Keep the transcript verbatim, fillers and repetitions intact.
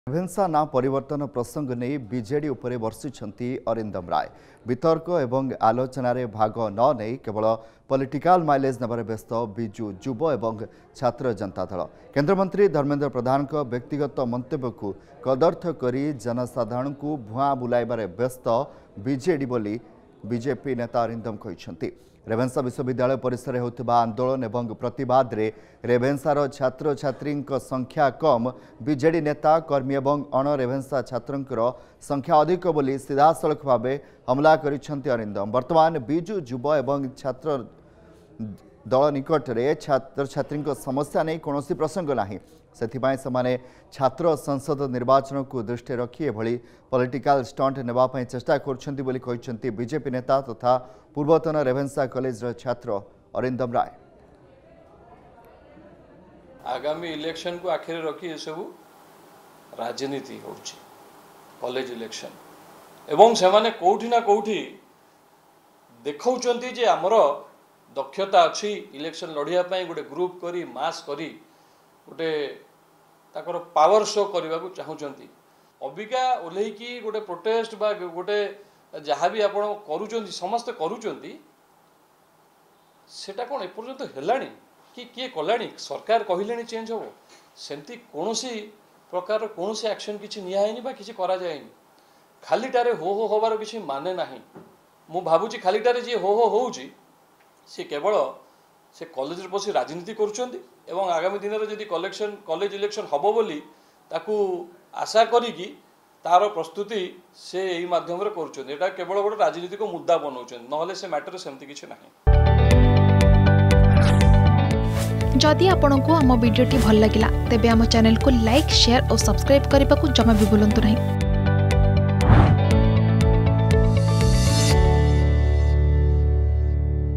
रेभेन्सा ना परिवर्तन प्रसंग नहीं बीजेडी उपरे वर्षिछंती अरिंदम राय वितर्क एवं आलोचन भाग न नहीं केवल पॉलिटिकल माइलेज नबार व्यस्त बिजु युव एवं छात्र जनता दल केंद्रमंत्री धर्मेंद्र प्रधान को व्यक्तिगत मंतव्य को कदर्थ करी जनसाधारण को भुआ बुलाइबार व्यस्त बीजेडी बोली बीजेपी नेता अरिंदम कहते। रेभेन्सा विश्वविद्यालय परिसर होता आंदोलन एवं प्रतिवाद रे रेभेन्सार छात्र छात्री संख्या कम बीजेडी नेता कर्मी एवं अण रेभेन्सा छात्र संख्या अधिक बोली सीधासलख भाव हमला करिसेंती अरिंदम। वर्तमान बिजु युव एवं छात्र दल निकट में छात्र छात्री समस्या नहीं कौन प्रसंग ना सेथिपाई समाने छात्र संसद निर्वाचन को दृष्टि रखी एभली पॉलिटिकल स्टंट नेबापई चेष्टा करछंती बोली कहिसेंती बीजेपी नेता तथा पूर्वतन रेभेन्सा कॉलेज छात्र अरिंदम राय। आगामी इलेक्शन को आखिर रखी ये सब राजनीति होउची कॉलेज इलेक्शन एवं से माने कोठी ना कोठी देखौचंती जे हमर दक्षता अच्छी इलेक्शन लड़िया पई गोटे ग्रुप करी मास करी गोटे ताकर पावर शो करने को चाहूँगी अबिका ओल्लैकी गोटे प्रोटेस्ट बा गोटे जहाँ भी आप करूँ समस्ते करूँ सेटा कौन एपर्यंत हेलानी कि किए कलानी सरकार कहले चेंज हम सेमती कौन प्रकार कौन एक्शन किसी नियानी बा किसी करा जाएनी खालीटारे हो हो हबार किसी माने ना मु भावुची खालीटारे जी हो हो होउची सी केवल से कॉलेज बसी राजनीति करुँच एवं आगामी दिन में जदि कलेक्शन कॉलेज इलेक्शन हम बोली ताकू आशा करी तार प्रस्तुति से यही माध्यम कर केवल गोटे राजनीतिक मुद्दा बनाऊँ ना से मैटर सेमती किसी ना। जदि आपंक आम भिडी भल लगा तेब आम चैनल को लाइक शेयर और सब्सक्राइब करने को जमा भी भूलु नहीं।